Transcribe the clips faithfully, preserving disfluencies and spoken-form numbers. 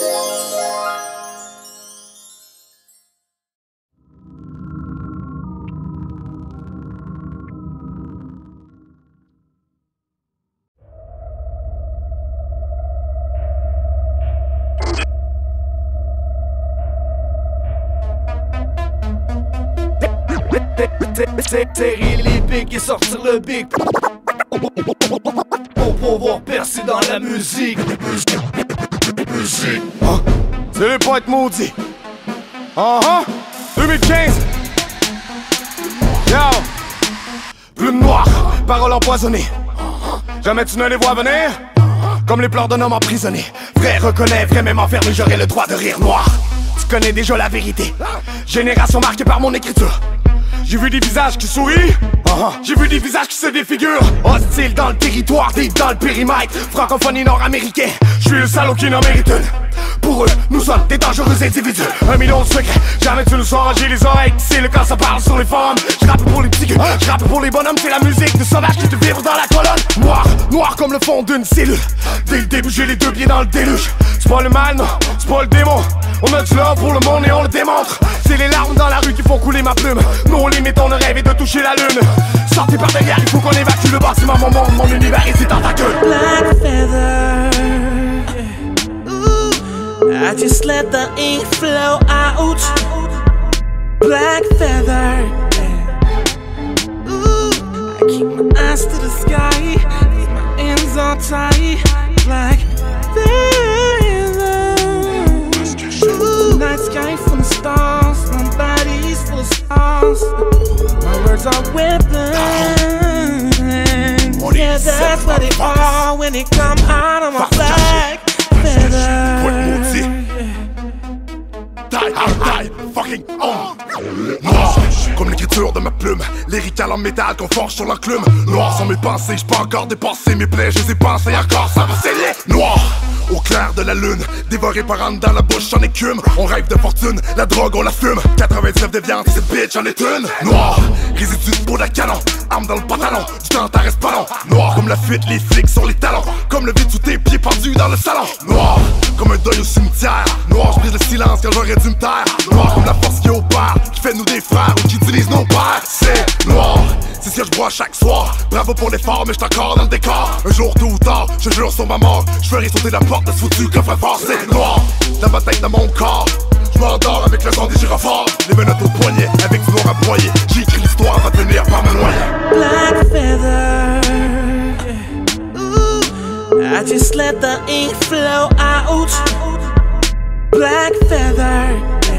Serrer les pics et sortir le bic pour pouvoir percer dans la musique. Musique. Hein? C'est les poètes maudits. Ah uh -huh. deux mille quinze. Yo. Plume noire, paroles empoisonnées. Jamais tu ne les vois venir. Comme les pleurs d'un homme emprisonné. Vrai reconnaît, vrai même enfermé, j'aurai le droit de rire noir. Tu connais déjà la vérité. Génération marquée par mon écriture. J'ai vu des visages qui sourient, uh-huh. J'ai vu des visages qui se défigurent. Hostile dans le territoire, deep dans le périmètre. Francophonie nord-américain, je suis le salaud qui n'en mérite une. Pour eux, nous sommes des dangereux individus. Un million de secrets, jamais tu nous sauras. J'ai les oreilles c'est le quand ça parle sur les forums. Je rappe pour les petits gueux, je rappe pour les bonhommes. C'est la musique de sauvage qui te vibre dans la colonne. Noir, noir comme le fond d'une cellule. Dès le début, j'ai les deux pieds dans le déluge. C'est pas le mal, non, c'est pas le démon. On a du love pour le monde et on le démontre. C'est les larmes dans la rue qui font couler ma plume. Nos limites, on ne rêve de toucher la lune. Sortez par derrière, il faut qu'on évacue le bâtiment. Mon monde, mon univers et ses tentacules. Black feather, ooh, I just let the ink flow out. Black feather, ooh, I keep my eyes to the sky, leave my ends on tight. Black feather, ooh, night sky full of stars, my body's full of stars. My words are weapons. Yeah, that's what they are when they come out of my black feather. Die, die, fucking on. Noir, comme l'écriture de ma plume. Lyrical en métal qu'on forge sur l'enclume. Noir sont mes pensées, j'peux encore dépasser mes plaies. Je les ai pensées encore, ça va sceller. Noir, au clair de la lune, dévoré par an dans la bouche en écume. On rêve de fortune, la drogue on la fume. quatre-vingt-dix-neuf de viande, cette bitch en est une. Noir, résidu de peau de canon, arme dans le pantalon, du temps t'en reste pas long. Noir comme la fuite, les flics sur les talons. Comme le vide sous tes pieds pendus dans le salon. Noir, comme un deuil au cimetière. Noir, je brise le silence quand j'aurais dû me taire. Noir comme la force qui opère, qui fait nous des frères ou qui utilise nos pères. C'est noir, c'est ce que je bois chaque soir. Bravo pour l'effort, mais j'suis encore dans le décor. Un jour, tôt ou tard, je jure sur ma mort, je ferai sauter la porte de ce foutu coffre fort. C'est noir, dans ma tête, dans mon corps. Je m'endors avec le son des gyrophares. Les menottes au poignet, avec du noir à broyer. J'écris l'histoire, va tenir par ma noyer. Black feather, ooh, I just let the ink flow out. Black feather,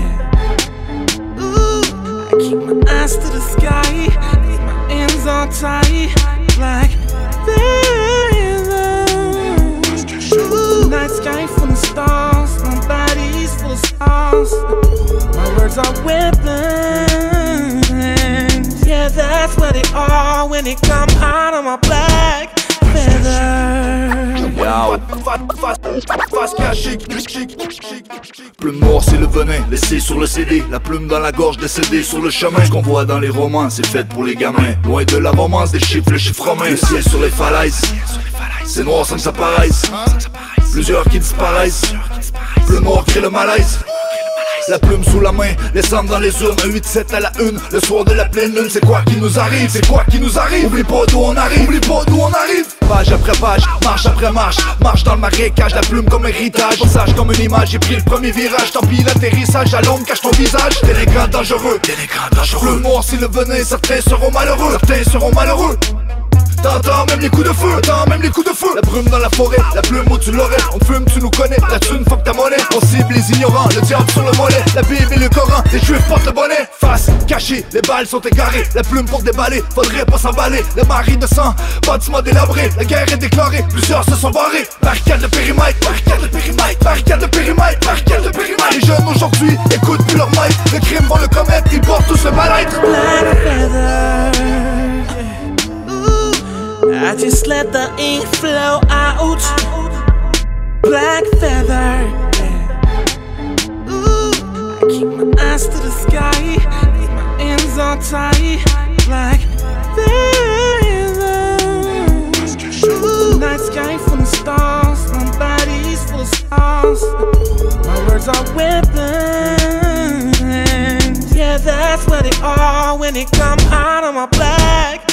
ooh, I keep my eyes to the sky, leave my ends on tight. Black feather, ooh, night sky full of stars, my body's full of stars. My words are weapons. Yeah, that's what they are when they come out of my black feather. FaceKché. Plume noire c'est le venin, laissé sur le C D. La plume dans la gorge décédée sur le chemin. Ce qu'on voit dans les romans, c'est fait pour les gamins. Loin de la romance, des chiffres, le chiffre romain. Le ciel sur les falaises, c'est noir sans que ça paraisse. Plusieurs qui disparaissent, le noir crée le malaise. La plume sous la main, les cendres dans les urnes. Un huit sept à la une, le soir de la pleine lune. C'est quoi qui nous arrive, c'est quoi qui nous arrive. Oublie pas d'où on arrive, oublie pas d'où on arrive. Page après page, marche après marche. Marche dans le marécage, la plume comme héritage. Passage comme une image, j'ai pris le premier virage. Tant pis l'atterrissage, à l'ombre cache ton visage. Délinquant dangereux, délinquant dangereux. Plume noire si le venin, certains seront malheureux. Certains seront malheureux. T'entends même les coups de feu, t'entends même les coups de feu. La brume dans la forêt, la plume où tu l'aurais. On fume, tu nous connais, la thune fuck ta monnaie. On cible les ignorants, le diable sur le mollet. La Bible et le Coran, les juifs portent le bonnet. Face cachée, les balles sont égarées. La plume pour déballer, faudrait pas s'emballer. Le mari de sang, bâtiment délabré. La guerre est déclarée, plusieurs se sont barrés. Barricade de périmètre, barricade de périmètre, barricade de périmètre, barricade de périmètre. Les jeunes aujourd'hui écoutent plus leur maître. Le crime vont le commettre, ils portent tous le mal-être. Black feather, I just let the ink flow out. Black feather, ooh, I keep my eyes to the sky, leave my ends on tight. Black feather, ooh, night sky full of stars, my body's full of stars. it come out of my black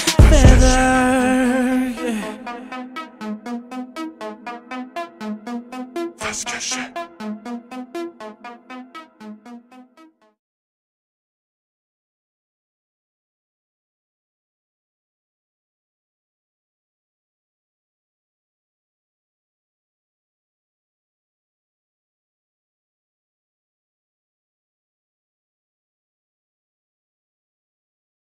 feather, yeah. FaceKché.